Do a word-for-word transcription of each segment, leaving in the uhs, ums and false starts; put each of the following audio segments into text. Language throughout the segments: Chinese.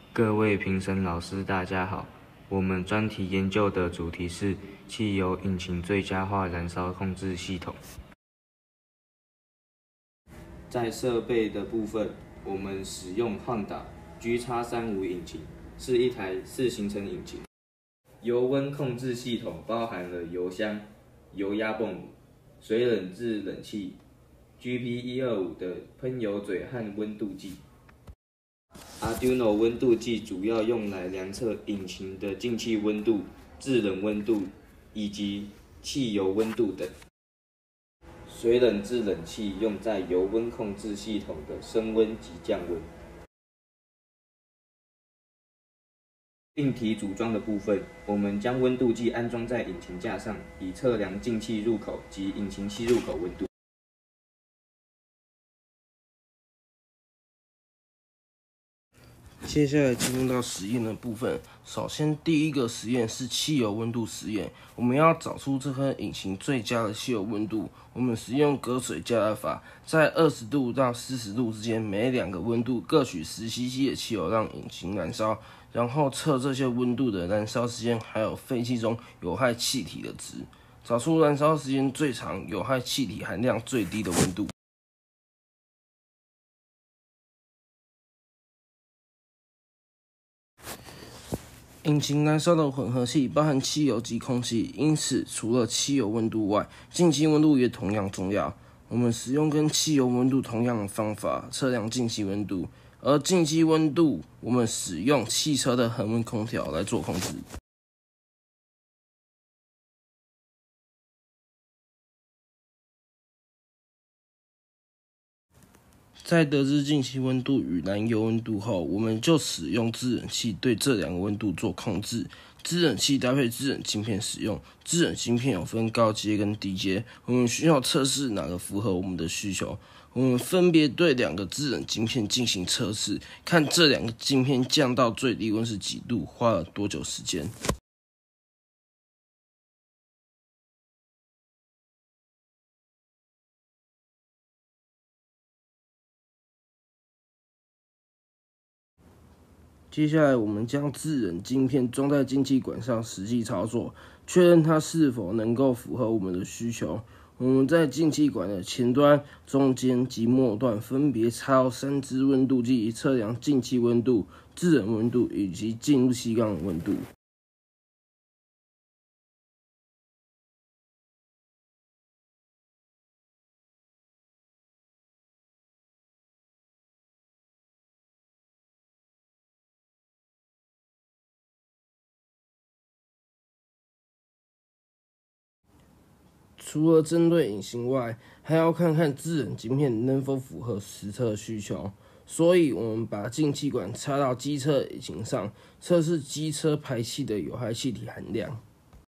各位评审老师，大家好。我们专题研究的主题是汽油引擎最佳化燃烧控制系统。在设备的部分，我们使用 Honda G X 三十五 引擎，是一台四行程引擎。油温控制系统包含了油箱、油压泵乳、水冷制冷器、G P 一二五 的喷油嘴和温度计。Arduino 温度计主要用来量测引擎的进气温度、制冷温度以及汽油温度等。水冷制冷器用在油温控制系统的升温及降温。硬体组装的部分，我们将温度计安装在引擎架上，以测量进气入口及引擎吸入口温度。 接下来进入到实验的部分。首先，第一个实验是汽油温度实验。我们要找出这颗引擎最佳的汽油温度。我们使用隔水加热法，在二十度到四十度之间，每两个温度各取十 C C 的汽油让引擎燃烧，然后测这些温度的燃烧时间，还有废气中有害气体的值，找出燃烧时间最长、有害气体含量最低的温度。引擎燃烧的混合气包含汽油及空气，因此除了汽油温度外，进气温度也同样重要。我们使用跟汽油温度同样的方法测量进气温度，而进气温度我们使用汽车的恒温空调来做控制。在得知进气温度与燃油温度后，我们就使用制冷器对这两个温度做控制。制冷器搭配制冷晶片使用，制冷晶片有分高阶跟低阶，我们需要测试哪个符合我们的需求。我们分别对两个制冷晶片进行测试，看这两个晶片降到最低温是几度，花了多久时间。接下来，我们将制冷晶片装在进气管上实际操作，确认它是否能够符合我们的需求。我们在进气管的前端、中间及末端分别插入三支温度计，测量进气温度、制冷温度以及进入气缸的温度。除了针对引擎外，还要看看制冷晶片能否符合实车需求。所以，我们把进气管插到机车引擎上，测试机车排气的有害气体含量。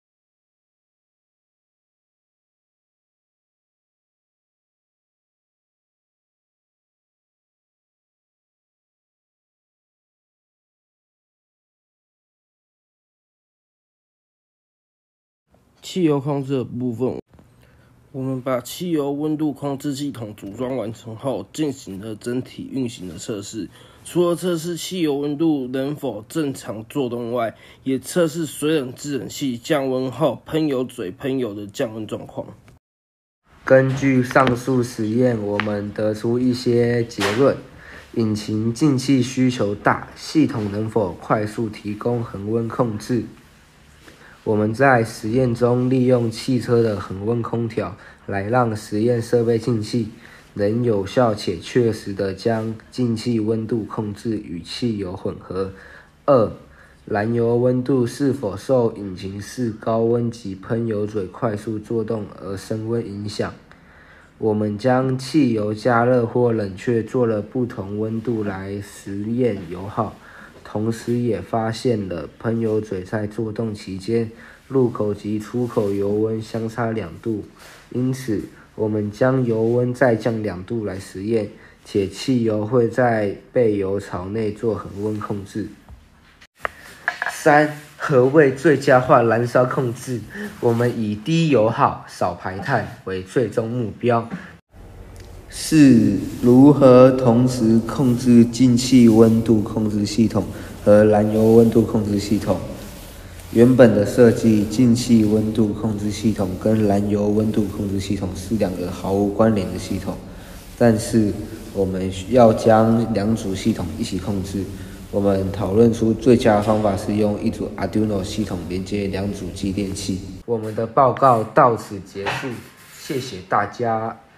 汽油控制的部分，我们把汽油温度控制系统组装完成后，进行了整体运行的测试。除了测试汽油温度能否正常作动外，也测试水冷制冷器降温后喷油嘴喷油的降温状况。 根据上述实验，我们得出一些结论：引擎进气需求大，系统能否快速提供恒温控制？我们在实验中利用汽车的恒温空调来让实验设备进气，能有效且确实地将进气温度控制与汽油混合。二、燃油温度是否受引擎室高温及喷油嘴快速作动而升温影响？我们将汽油加热或冷却做了不同温度来实验油耗。同时也发现了喷油嘴在作动期间，入口及出口油温相差两度，因此我们将油温再降两度来实验，且汽油会在备油槽内做恒温控制。三、何谓最佳化燃烧控制？我们以低油耗、少排碳为最终目标。四、如何同时控制进气温度控制系统和燃油温度控制系统。原本的设计，进气温度控制系统跟燃油温度控制系统是两个毫无关联的系统，但是我们要将两组系统一起控制。我们讨论出最佳的方法是用一组 Arduino 系统连接两组继电器。我们的报告到此结束，谢谢大家。